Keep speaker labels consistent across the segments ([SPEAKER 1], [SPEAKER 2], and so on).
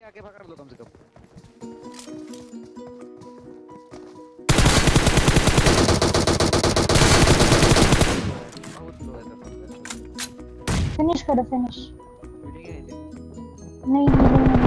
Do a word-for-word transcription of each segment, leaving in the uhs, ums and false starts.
[SPEAKER 1] आके पकड़ लो कम से कम।
[SPEAKER 2] फिनिश करो फिनिश।
[SPEAKER 1] नहीं
[SPEAKER 2] नहीं नहीं नहीं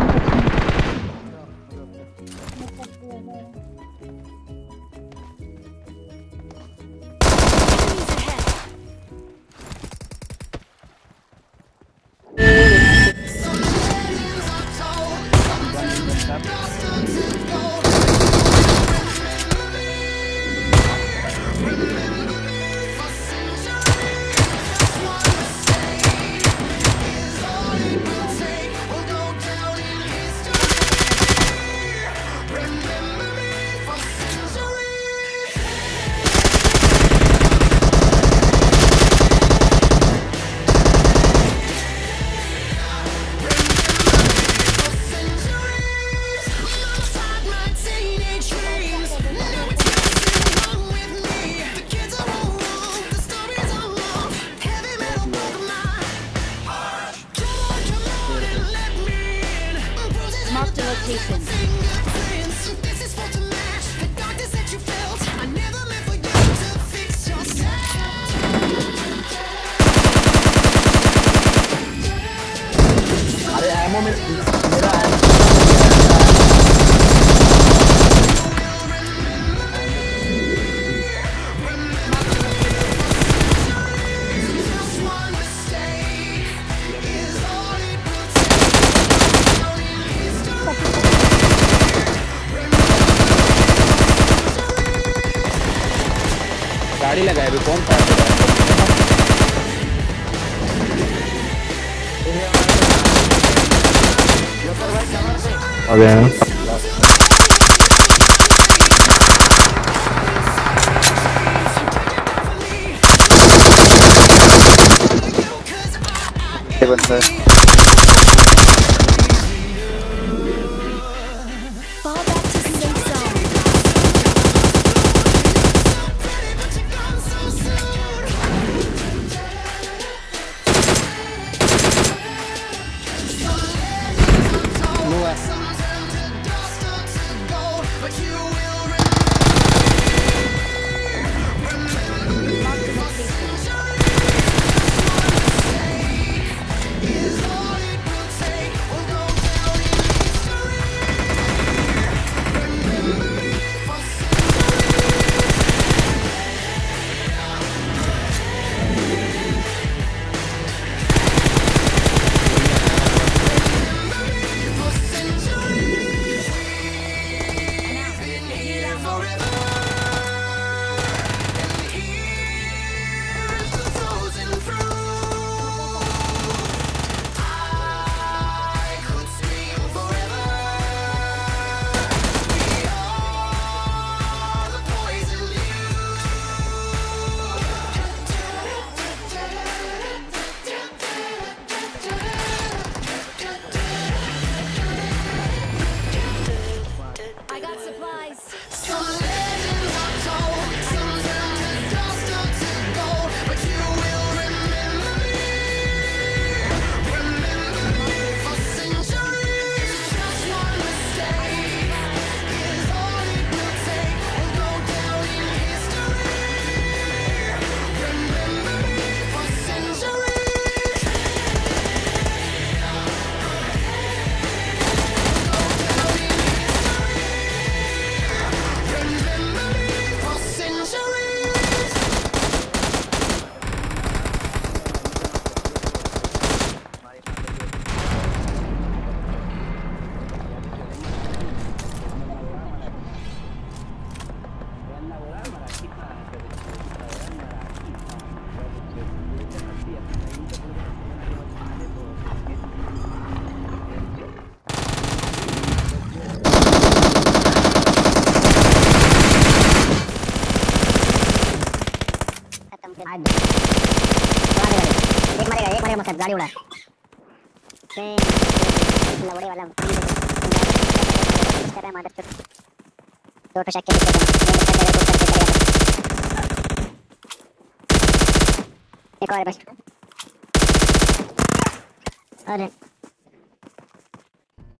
[SPEAKER 3] Marked a location.
[SPEAKER 4] अरे एमो में मेरा गाड़ी लगाए भी कौन था
[SPEAKER 5] आ गए हैं।
[SPEAKER 4] बंदा
[SPEAKER 3] Fall back to safe zone. I got supplies.
[SPEAKER 6] एक मारेगा एक मारेगा मकसद गाड़ी उड़ा लवड़े वाला कर रहा मादर चोट दो तो शक के एक और बस अरे